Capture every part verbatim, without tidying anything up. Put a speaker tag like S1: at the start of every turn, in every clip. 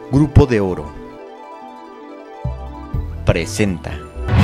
S1: Grupo de Oro presenta.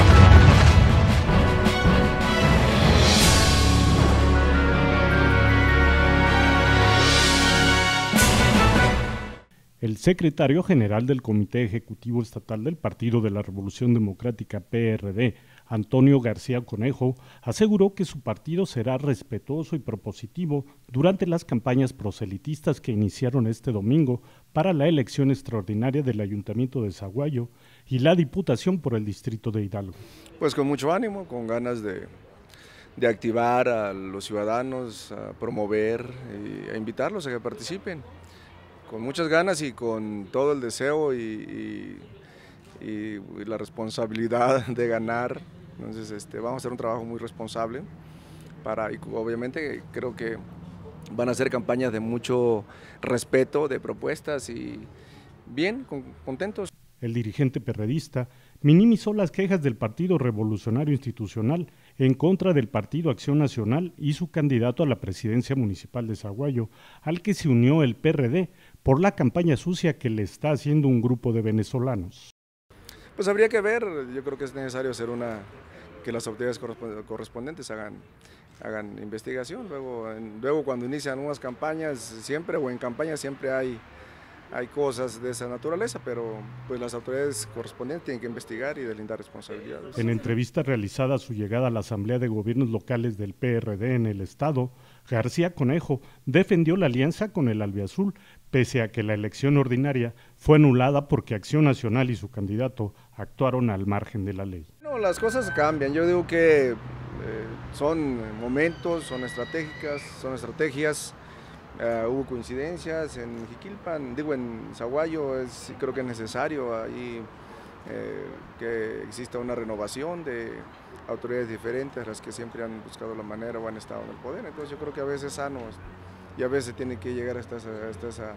S2: El secretario general del Comité Ejecutivo Estatal del Partido de la Revolución Democrática P R D, Antonio García Conejo, aseguró que su partido será respetuoso y propositivo durante las campañas proselitistas que iniciaron este domingo para la elección extraordinaria del Ayuntamiento de Zaguayo y la Diputación por el Distrito de Hidalgo.
S3: Pues con mucho ánimo, con ganas de, de activar a los ciudadanos, a promover y a invitarlos a que participen. Con muchas ganas y con todo el deseo y, y, y la responsabilidad de ganar. Entonces este, vamos a hacer un trabajo muy responsable para, y obviamente creo que van a ser campañas de mucho respeto, de propuestas y bien, con, contentos.
S2: El dirigente perredista minimizó las quejas del Partido Revolucionario Institucional en contra del Partido Acción Nacional y su candidato a la presidencia municipal de Zaguayo, al que se unió el P R D por la campaña sucia que le está haciendo un grupo de venezolanos.
S3: Pues habría que ver, yo creo que es necesario hacer una, que las autoridades correspondientes hagan, hagan investigación, luego, en, luego cuando inician unas campañas, siempre o en campañas siempre hay Hay cosas de esa naturaleza, pero pues las autoridades correspondientes tienen que investigar y deslindar responsabilidades.
S2: En entrevista realizada a su llegada a la Asamblea de Gobiernos Locales del P R D en el Estado, García Conejo defendió la alianza con el albiazul, pese a que la elección ordinaria fue anulada porque Acción Nacional y su candidato actuaron al margen de la ley.
S3: No, las cosas cambian, yo digo que eh, son momentos, son estratégicas, son estrategias. Uh, hubo coincidencias en Jiquilpan, digo en Zaguayo, es, creo que es necesario ahí eh, que exista una renovación de autoridades diferentes, las que siempre han buscado la manera o han estado en el poder, entonces yo creo que a veces es sano y a veces tiene que llegar hasta esa, hasta esa,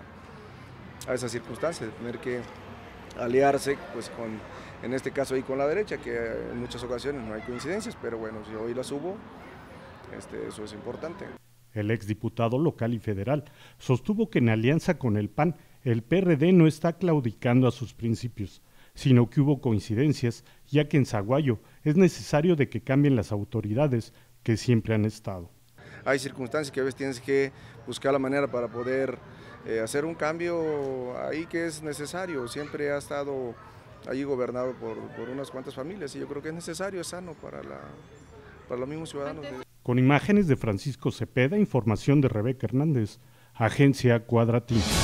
S3: a esa circunstancia de tener que aliarse pues con, en este caso ahí con la derecha, que en muchas ocasiones no hay coincidencias, pero bueno, si hoy las hubo, este, eso es importante.
S2: El exdiputado local y federal sostuvo que en alianza con el P A N, el P R D no está claudicando a sus principios, sino que hubo coincidencias, ya que en Zaguayo es necesario de que cambien las autoridades que siempre han estado.
S3: Hay circunstancias que a veces tienes que buscar la manera para poder eh, hacer un cambio ahí que es necesario, siempre ha estado allí gobernado por, por unas cuantas familias y yo creo que es necesario, es sano para, la, para los mismos ciudadanos.
S2: Con imágenes de Francisco Cepeda, información de Rebeca Hernández, Agencia Cuadratín.